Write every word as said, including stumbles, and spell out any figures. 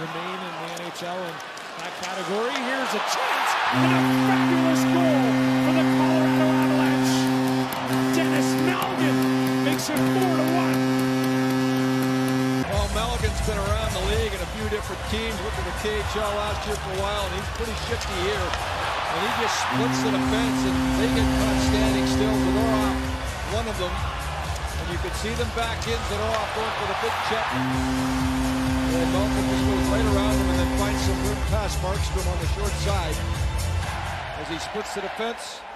remain in the N H L in that category. Here's a chance and a fabulous goal for the Colorado Avalanche. Denis Malgin makes it four to one. Well, Malgin's been around the league in a few different teams. Looked at the K H L last year for a while, and he's pretty shifty here. And he just splits the defense, and they get caught standing still. Zadorov, one of them. And you can see them back in. Zadorov going for the big check. And Malgin just goes right around him and then finds some room past Markstrom on the short side as he splits the defense.